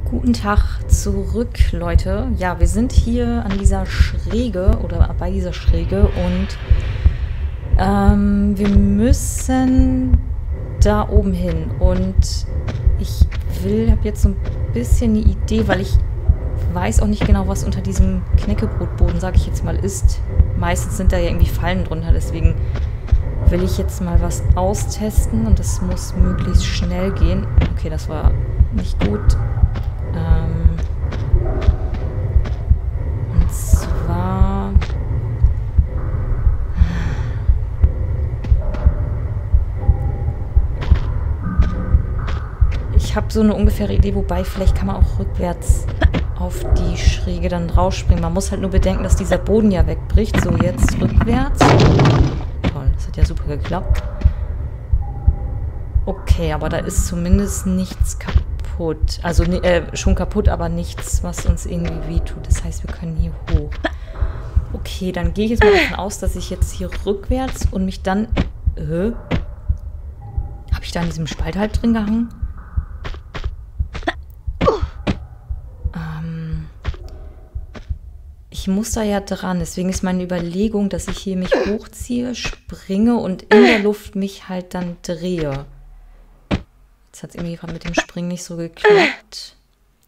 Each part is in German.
Guten Tag zurück, Leute. Ja, wir sind hier an dieser Schräge oder bei dieser Schräge und wir müssen da oben hin. Und ich habe jetzt so ein bisschen eine Idee, weil ich weiß auch nicht genau, was unter diesem Knäckebrotboden, sage ich jetzt mal, ist. Meistens sind da ja irgendwie Fallen drunter, deswegen will ich jetzt mal was austesten und das muss möglichst schnell gehen. Okay, das war nicht gut. Und zwar... Ich habe so eine ungefähre Idee, wobei vielleicht kann man auch rückwärts auf die Schräge dann rausspringen. Man muss halt nur bedenken, dass dieser Boden ja wegbricht. So, jetzt rückwärts. Toll, das hat ja super geklappt. Okay, aber da ist zumindest nichts kaputt. Also schon kaputt, aber nichts, was uns irgendwie wehtut. Das heißt, wir können hier hoch. Okay, dann gehe ich jetzt mal davon aus, dass ich jetzt hier rückwärts und mich dann... Habe ich da in diesem Spalt halb drin gehangen? Ich muss da ja dran, deswegen ist meine Überlegung, dass ich hier mich hochziehe, springe und in der Luft mich halt dann drehe. Jetzt hat es irgendwie gerade mit dem Springen nicht so geklappt.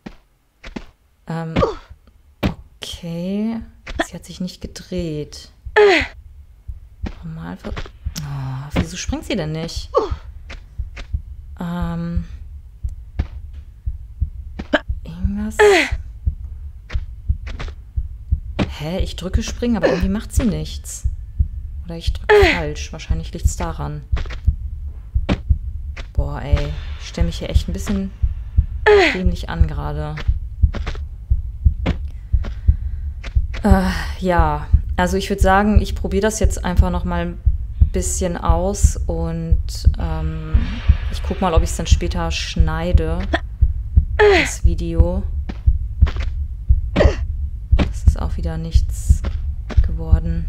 Okay. Sie hat sich nicht gedreht. Normal. Oh, wieso springt sie denn nicht? Irgendwas. Hä? Ich drücke springen, aber irgendwie macht sie nichts. Oder ich drücke falsch. Wahrscheinlich liegt es daran. Boah, ey. Ich stelle mich hier echt ein bisschen dämlich an gerade. Ja, also ich würde sagen, ich probiere das jetzt einfach noch mal ein bisschen aus und ich gucke mal, ob ich es dann später schneide, das Video. Das ist auch wieder nichts geworden.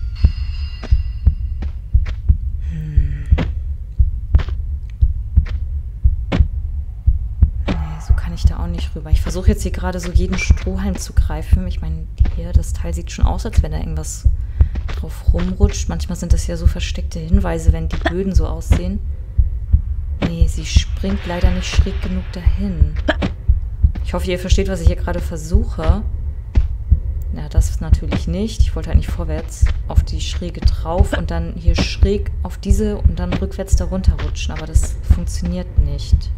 Ich da auch nicht rüber. Ich versuche jetzt hier gerade so jeden Strohhalm zu greifen. Ich meine, hier, das Teil sieht schon aus, als wenn da irgendwas drauf rumrutscht. Manchmal sind das ja so versteckte Hinweise, wenn die Böden so aussehen. Nee, sie springt leider nicht schräg genug dahin. Ich hoffe, ihr versteht, was ich hier gerade versuche. Ja, das natürlich nicht. Ich wollte eigentlich vorwärts auf die Schräge drauf und dann hier schräg auf diese und dann rückwärts da runter rutschen. Aber das funktioniert nicht.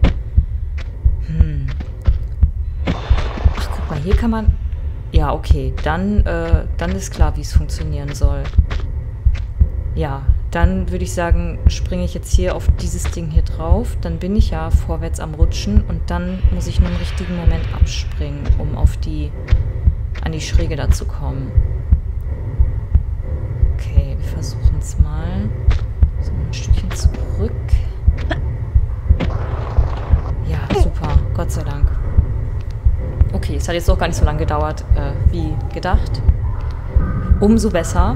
Ach, guck mal, hier kann man... Ja, okay, dann ist klar, wie es funktionieren soll. Ja, dann würde ich sagen, springe ich jetzt hier auf dieses Ding hier drauf. Dann bin ich ja vorwärts am Rutschen und dann muss ich nur im richtigen Moment abspringen, um an die Schräge da zu kommen. Okay, wir versuchen es mal. So, ein Stückchen zurück. Ja, super. Gott sei Dank. Okay, es hat jetzt auch gar nicht so lange gedauert, wie gedacht. Umso besser.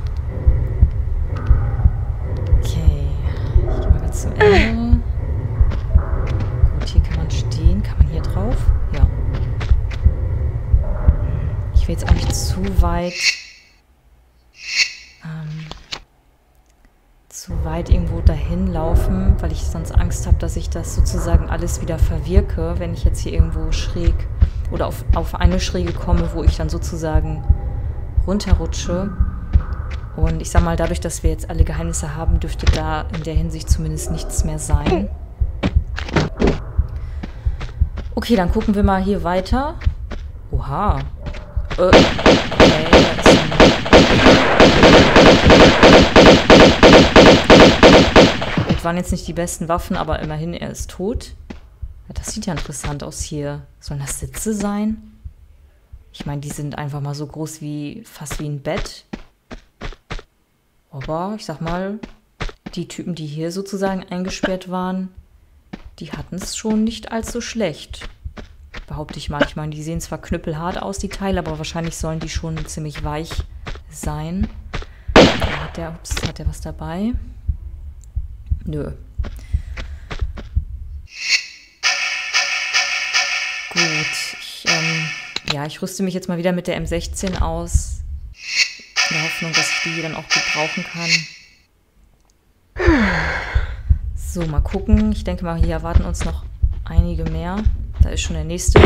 Okay. Ich gehe mal ganz zum Ende. Gut, hier kann man stehen. Kann man hier drauf? Ja. Ich will jetzt auch nicht zu weit... irgendwo dahin laufen, weil ich sonst Angst habe, dass ich das sozusagen alles wieder verwirke, wenn ich jetzt hier irgendwo schräg oder auf eine Schräge komme, wo ich dann sozusagen runterrutsche. Und ich sag mal, dadurch, dass wir jetzt alle Geheimnisse haben, dürfte da in der Hinsicht zumindest nichts mehr sein. Okay, dann gucken wir mal hier weiter. Oha. Okay, das ist waren jetzt nicht die besten Waffen, aber immerhin, er ist tot. Ja, das sieht ja interessant aus hier. Sollen das Sitze sein? Ich meine, die sind einfach mal so groß wie, fast wie ein Bett. Aber, ich sag mal, die Typen, die hier sozusagen eingesperrt waren, die hatten es schon nicht allzu schlecht. Behaupte ich mal. Ich meine, die sehen zwar knüppelhart aus, die Teile, aber wahrscheinlich sollen die schon ziemlich weich sein. Hat der was dabei? Nö. Gut, ja, ich rüste mich jetzt mal wieder mit der M16 aus. In der Hoffnung, dass ich die dann auch gut brauchen kann. So, mal gucken. Ich denke mal, hier erwarten uns noch einige mehr. Da ist schon der nächste.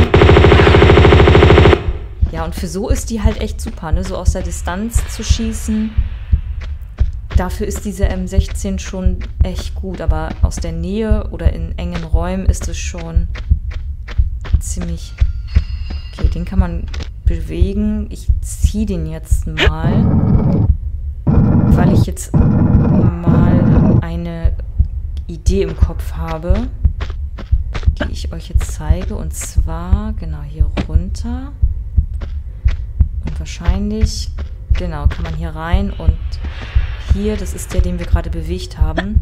Ja, und für so ist die halt echt super, ne? So aus der Distanz zu schießen. Dafür ist diese M16 schon echt gut. Aber aus der Nähe oder in engen Räumen ist es schon ziemlich... Okay, den kann man bewegen. Ich ziehe den jetzt mal, weil ich jetzt mal eine Idee im Kopf habe, die ich euch jetzt zeige. Und zwar, genau, hier runter. Und wahrscheinlich, genau, kann man hier rein. Und hier, das ist der, den wir gerade bewegt haben.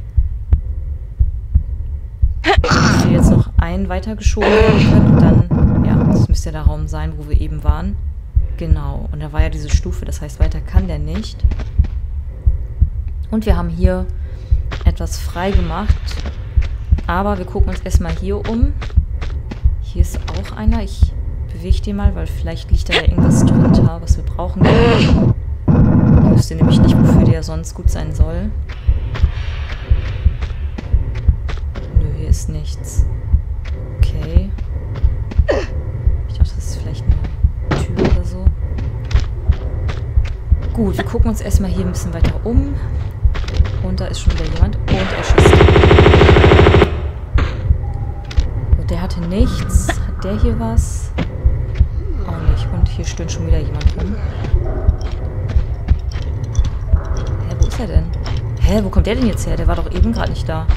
Ich will jetzt noch einen weitergeschoben werden können. Und dann, ja, das müsste ja der Raum sein, wo wir eben waren. Genau, und da war ja diese Stufe, das heißt, weiter kann der nicht. Und wir haben hier etwas frei gemacht. Aber wir gucken uns erstmal hier um. Hier ist auch einer. Ich bewege den mal, weil vielleicht liegt da ja irgendwas drunter, was wir brauchen können. Ich wüsste nämlich nicht, wofür der sonst gut sein soll. Nö, hier ist nichts. Okay. Ich dachte, das ist vielleicht eine Tür oder so. Gut, wir gucken uns erstmal hier ein bisschen weiter um. Und da ist schon wieder jemand. Und er schießt. So, der hatte nichts. Hat der hier was? Auch nicht. Und hier stöhnt schon wieder jemand rum. Hä, wo ist er denn? Hä, wo kommt der denn jetzt her? Der war doch eben gerade nicht da.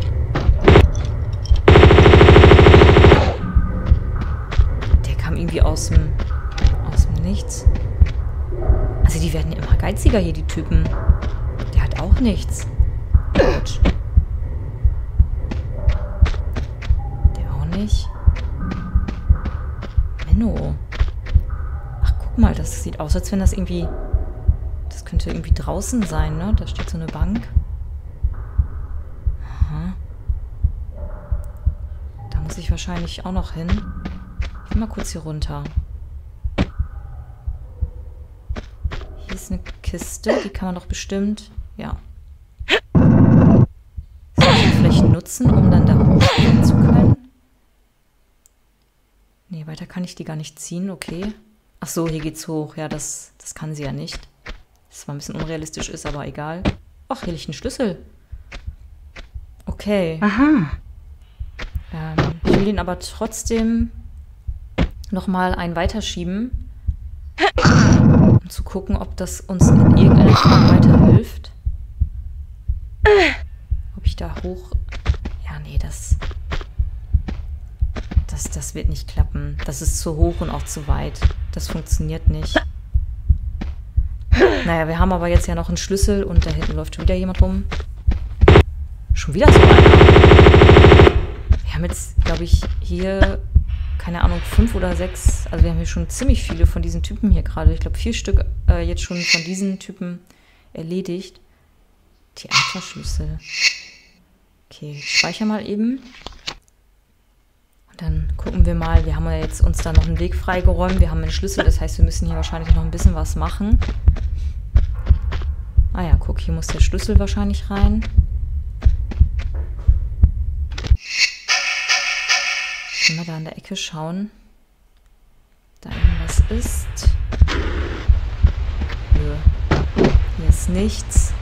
Der kam irgendwie aus dem Nichts. Also die werden immer geiziger hier, die Typen. Der hat auch nichts. Gut. Der auch nicht. Menno. Ach, guck mal, das sieht aus, als wenn das irgendwie... Das könnte irgendwie draußen sein, ne? Da steht so eine Bank. Aha. Da muss ich wahrscheinlich auch noch hin. Ich will mal kurz hier runter. Hier ist eine Kiste, die kann man doch bestimmt... Ja. Soll ich die vielleicht nutzen, um dann da hochgehen zu können? Nee, weiter kann ich die gar nicht ziehen, okay. Ach so, hier geht's hoch. Ja, das kann sie ja nicht. Das zwar ein bisschen unrealistisch ist, aber egal. Ach, hier liegt ein Schlüssel. Okay. Aha. Ich will den aber trotzdem nochmal einen weiterschieben. Um zu gucken, ob das uns in irgendeiner Form weiterhilft. Ob ich da hoch... Ja, nee, das wird nicht klappen. Das ist zu hoch und auch zu weit. Das funktioniert nicht. Naja, wir haben aber jetzt ja noch einen Schlüssel und da hinten läuft schon wieder jemand rum. Schon wieder so einer. Wir haben jetzt, glaube ich, hier, keine Ahnung, 5 oder 6, also wir haben hier schon ziemlich viele von diesen Typen hier gerade. Ich glaube, 4 Stück jetzt schon von diesen Typen erledigt. Theaterschlüssel. Okay, ich speichere mal eben. Und dann gucken wir mal. Wir haben ja jetzt uns da noch einen Weg freigeräumt. Wir haben einen Schlüssel, das heißt, wir müssen hier wahrscheinlich noch ein bisschen was machen. Ah ja, guck, hier muss der Schlüssel wahrscheinlich rein. Ich will mal da an der Ecke schauen. Da irgendwas ist. Nö. Hier ist nichts.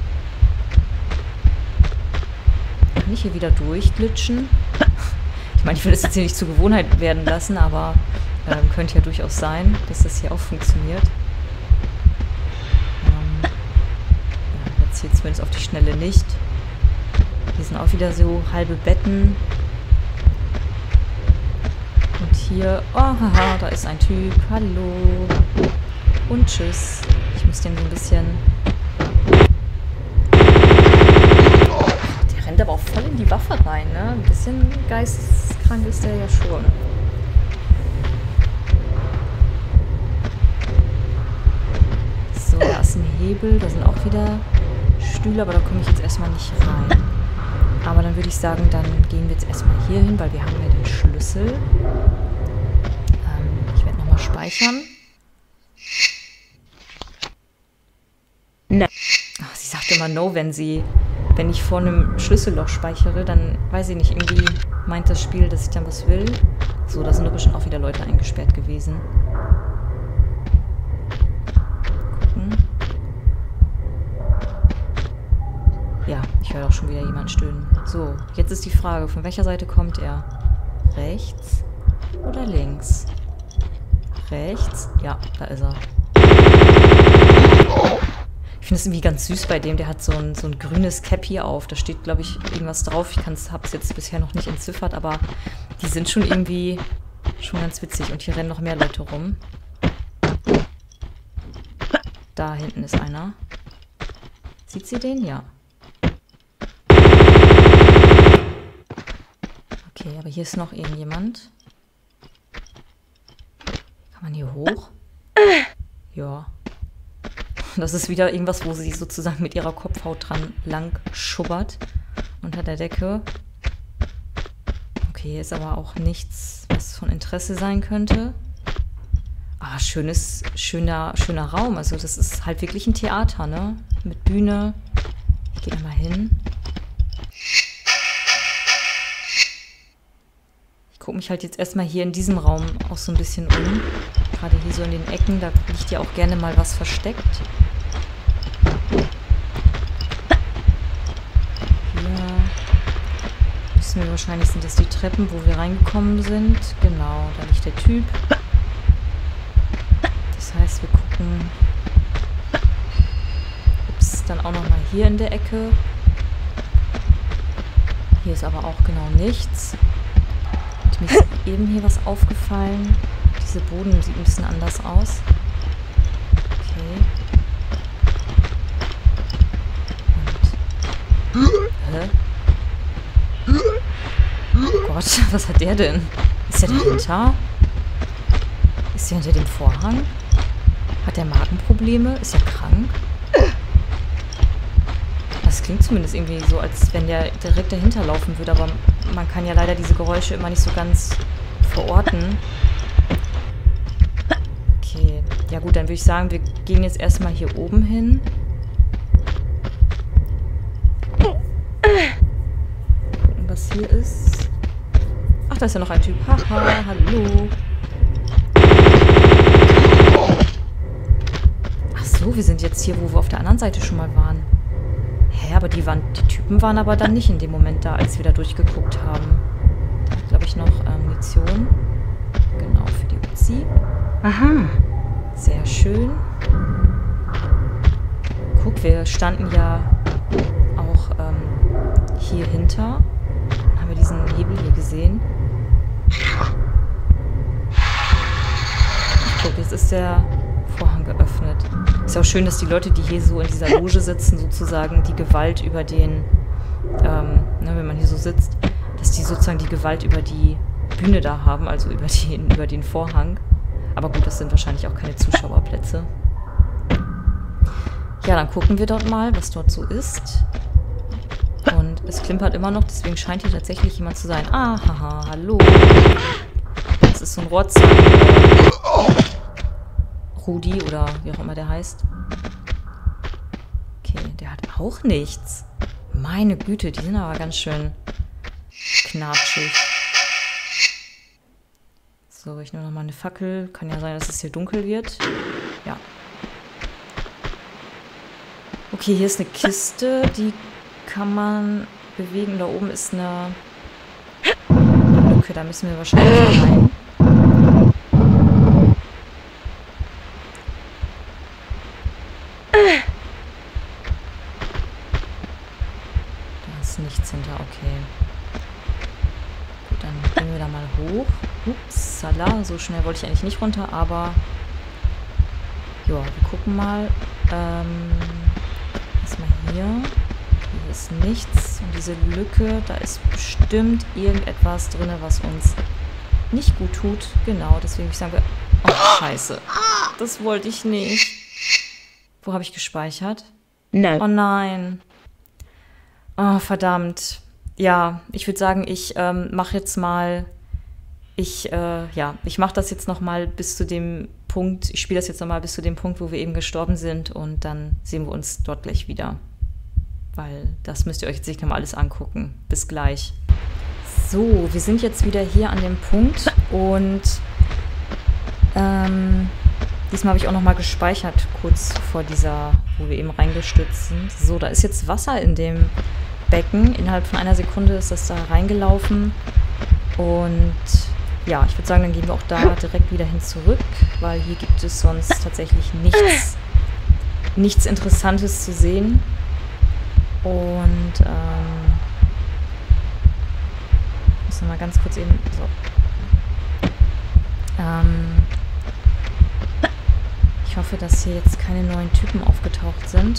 Kann ich hier wieder durchglitschen? Ich meine, ich will das jetzt hier nicht zur Gewohnheit werden lassen, aber könnte ja durchaus sein, dass das hier auch funktioniert. Ja, jetzt hier zumindest auf die Schnelle nicht. Hier sind auch wieder so halbe Betten. Und hier, oh haha, da ist ein Typ. Hallo. Und tschüss. Ich muss den so ein bisschen... Der rennt aber auch voll in die Waffe rein, ne? Ein bisschen geisteskrank ist der ja schon. So, da ist ein Hebel. Da sind auch wieder Stühle, aber da komme ich jetzt erstmal nicht rein. Aber dann würde ich sagen, dann gehen wir jetzt erstmal hier hin, weil wir haben ja den Schlüssel. Ich werde nochmal speichern. No. Ach, sie sagt immer No, wenn ich vor einem Schlüsselloch speichere, dann weiß ich nicht, irgendwie meint das Spiel, dass ich dann was will. So, da sind doch bestimmt auch wieder Leute eingesperrt gewesen. Gucken. Ja, ich höre auch schon wieder jemanden stöhnen. So, jetzt ist die Frage, von welcher Seite kommt er? Rechts oder links? Rechts? Ja, da ist er. Ich finde es irgendwie ganz süß bei dem. Der hat so ein grünes Cap hier auf. Da steht, glaube ich, irgendwas drauf. Ich habe es jetzt bisher noch nicht entziffert, aber die sind schon irgendwie schon ganz witzig. Und hier rennen noch mehr Leute rum. Da hinten ist einer. Sieht sie den? Ja. Okay, aber hier ist noch irgendjemand. Kann man hier hoch? Ja. Das ist wieder irgendwas, wo sie sozusagen mit ihrer Kopfhaut dran lang schubbert. Unter der Decke. Okay, hier ist aber auch nichts, was von Interesse sein könnte. Ah, schöner Raum. Also das ist halt wirklich ein Theater, ne? Mit Bühne. Ich gehe da mal hin. Ich gucke mich halt jetzt erstmal hier in diesem Raum auch so ein bisschen um. Gerade hier so in den Ecken, da liegt ja auch gerne mal was versteckt. Hier wissen wir wahrscheinlich, sind das die Treppen, wo wir reingekommen sind. Genau, da liegt der Typ. Das heißt, wir gucken... Ups, dann auch nochmal hier in der Ecke. Hier ist aber auch genau nichts. Mir ist eben hier was aufgefallen. Dieser Boden sieht ein bisschen anders aus. Okay. Und... Hä? Oh Gott, was hat der denn? Ist der dahinter? Ist der hinter dem Vorhang? Hat der Magenprobleme? Ist er krank? Das klingt zumindest irgendwie so, als wenn der direkt dahinter laufen würde, aber man kann ja leider diese Geräusche immer nicht so ganz verorten. Okay, ja gut, dann würde ich sagen, wir gehen jetzt erstmal hier oben hin. Gucken, was hier ist. Ach, da ist ja noch ein Typ. Haha, hallo. Ach so, wir sind jetzt hier, wo wir auf der anderen Seite schon mal waren. Hä, aber die Typen waren aber dann nicht in dem Moment da, als wir da durchgeguckt haben. Da hat, glaube ich, noch Munition. Genau, für die Uzi. Aha. Sehr schön. Guck, wir standen ja auch hier hinter. Dann haben wir diesen Hebel hier gesehen. Guck, jetzt ist der Vorhang geöffnet. Ist auch schön, dass die Leute, die hier so in dieser Loge sitzen, sozusagen die Gewalt über den, wenn man hier so sitzt, dass die sozusagen die Gewalt über die Bühne da haben, also über den Vorhang. Aber gut, das sind wahrscheinlich auch keine Zuschauerplätze. Ja, dann gucken wir dort mal, was dort so ist. Und es klimpert immer noch, deswegen scheint hier tatsächlich jemand zu sein. Ah, haha, hallo. Das ist so ein Rohrzahn. Rudi oder wie auch immer der heißt. Okay, der hat auch nichts. Meine Güte, die sind aber ganz schön knatschig. So, ich nehme nochmal eine Fackel. Kann ja sein, dass es hier dunkel wird. Ja. Okay, hier ist eine Kiste, die kann man bewegen. Da oben ist eine Lücke, da müssen wir wahrscheinlich rein. Da ist nichts hinter, okay. Gut, dann gehen wir da mal hoch. Upsala, so schnell wollte ich eigentlich nicht runter, aber ja, wir gucken mal. Erstmal hier. Hier ist nichts. Und diese Lücke, da ist bestimmt irgendetwas drin, was uns nicht gut tut. Genau, deswegen sagen wir... Oh, scheiße. Das wollte ich nicht. Wo habe ich gespeichert? No. Oh nein. Oh, verdammt. ja, ich würde sagen, ich mache jetzt mal, ich mache das jetzt noch mal bis zu dem Punkt, ich spiele das jetzt noch mal bis zu dem Punkt, wo wir eben gestorben sind und dann sehen wir uns dort gleich wieder. Weil das müsst ihr euch jetzt nicht nochmal alles angucken. Bis gleich. So, wir sind jetzt wieder hier an dem Punkt und diesmal habe ich auch nochmal gespeichert, kurz vor dieser, wo wir eben reingestürzt sind. So, da ist jetzt Wasser in dem Becken. Innerhalb von einer Sekunde ist das da reingelaufen. Und ja, ich würde sagen, dann gehen wir auch da direkt wieder hin zurück, weil hier gibt es sonst tatsächlich nichts Interessantes zu sehen. Und muss noch mal ganz kurz eben so. Ich hoffe, dass hier jetzt keine neuen Typen aufgetaucht sind.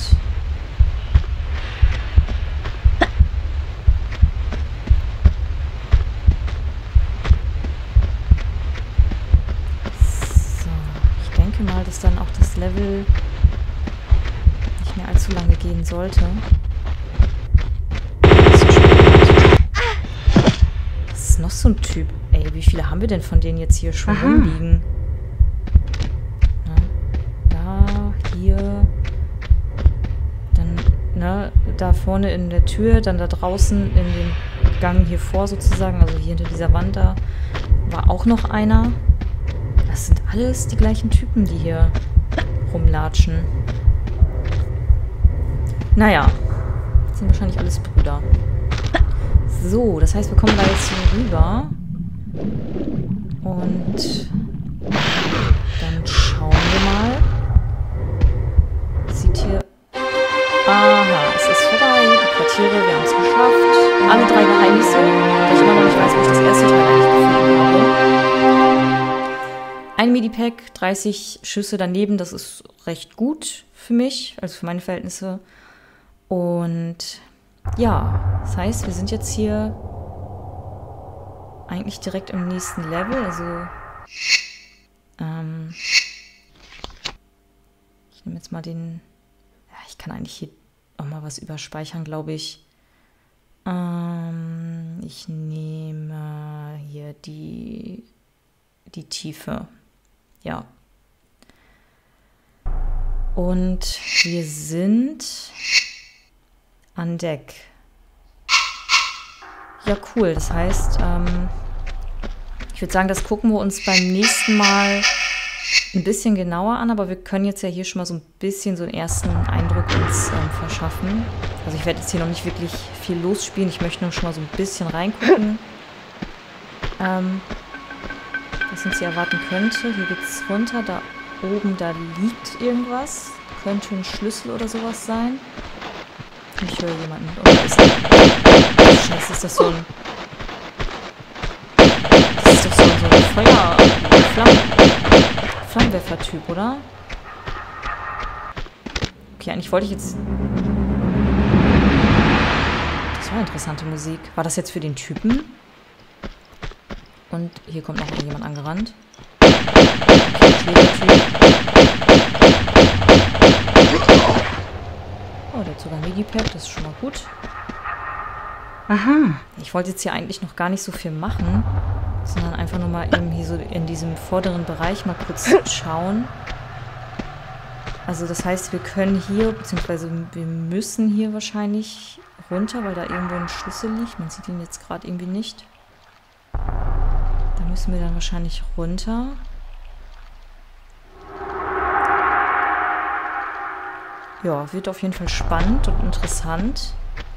So, ich denke mal, dass dann auch das Level nicht mehr allzu lange gehen sollte. Was ist noch so ein Typ? Ey, wie viele haben wir denn von denen jetzt hier schon rumliegen? Hier, dann, ne, da vorne in der Tür, dann da draußen in dem Gang hier vor sozusagen, also hier hinter dieser Wand da, war auch noch einer. Das sind alles die gleichen Typen, die hier rumlatschen. Naja, das sind wahrscheinlich alles Brüder. So, das heißt, wir kommen da jetzt hier rüber. Und dann schauen wir mal. Sieht hier... Aha, es ist vorbei. Die Quartiere, wir haben es geschafft. Alle 3 Geheimnisse, weil ich immer noch nicht weiß, wo ich das erste Teil eigentlich gefunden habe. Ein Medipack, 30 Schüsse daneben, das ist recht gut für mich, also für meine Verhältnisse. Und ja, das heißt, wir sind jetzt hier eigentlich direkt im nächsten Level, also ich nehme jetzt mal den, ja, ich kann eigentlich hier auch mal was überspeichern, glaube ich. Ich nehme hier die Tiefe, ja. Und wir sind an Deck. Ja, cool. Das heißt, ich würde sagen, das gucken wir uns beim nächsten Mal ein bisschen genauer an, aber wir können jetzt ja hier schon mal so ein bisschen so einen ersten Eindruck uns verschaffen. Also ich werde jetzt hier noch nicht wirklich viel losspielen. Ich möchte nur schon mal so ein bisschen reingucken, was uns hier erwarten könnte. Hier geht es runter. Da oben, da liegt irgendwas. Könnte ein Schlüssel oder sowas sein. Ich höre jemanden. Oh, Scheiße, ist das so ein... Das ist doch so ein Flammenwerfer-Typ, oder? Okay, eigentlich wollte ich jetzt... Das war interessante Musik. War das jetzt für den Typen? Und hier kommt noch jemand angerannt. Okay, oh, der hat sogar ein Medipack, das ist schon mal gut. Aha. Ich wollte jetzt hier eigentlich noch gar nicht so viel machen, sondern einfach nur mal eben hier so in diesem vorderen Bereich mal kurz schauen. Also das heißt, wir können hier, beziehungsweise wir müssen hier wahrscheinlich runter, weil da irgendwo ein Schlüssel liegt. Man sieht ihn jetzt gerade irgendwie nicht. Da müssen wir dann wahrscheinlich runter. Ja, wird auf jeden Fall spannend und interessant.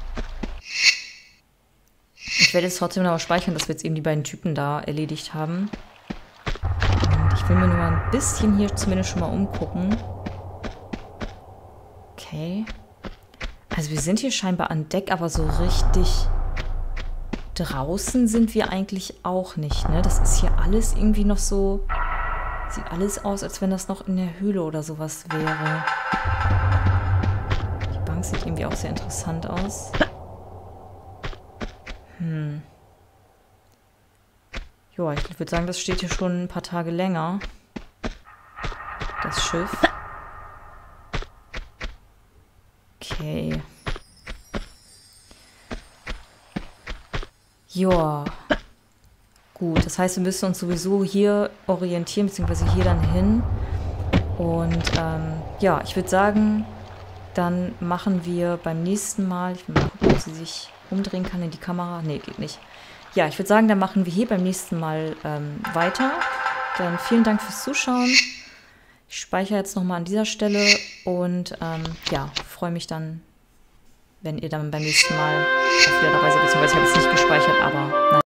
Ich werde jetzt trotzdem noch mal speichern, dass wir jetzt eben die beiden Typen da erledigt haben. Und ich will mir nur mal ein bisschen hier zumindest schon mal umgucken. Okay. Also wir sind hier scheinbar an Deck, aber so richtig draußen sind wir eigentlich auch nicht, ne? Das ist hier alles irgendwie noch so... Sieht alles aus, als wenn das noch in der Höhle oder sowas wäre. Die Bank sieht irgendwie auch sehr interessant aus. Ja, ich würde sagen, das steht hier schon ein paar Tage länger. Das Schiff. Okay. Ja, gut. Das heißt, wir müssen uns sowieso hier orientieren, beziehungsweise hier dann hin. Und ja, ich würde sagen, dann machen wir beim nächsten Mal, ich will mal gucken, ob sie sich umdrehen kann in die Kamera. Nee, geht nicht. Ja, ich würde sagen, dann machen wir hier beim nächsten Mal weiter. Dann vielen Dank fürs Zuschauen. Ich speichere jetzt nochmal an dieser Stelle und ja, freue mich dann, wenn ihr dann beim nächsten Mal auch wieder dabei seid. Beziehungsweise ich habe es nicht gespeichert, aber nein.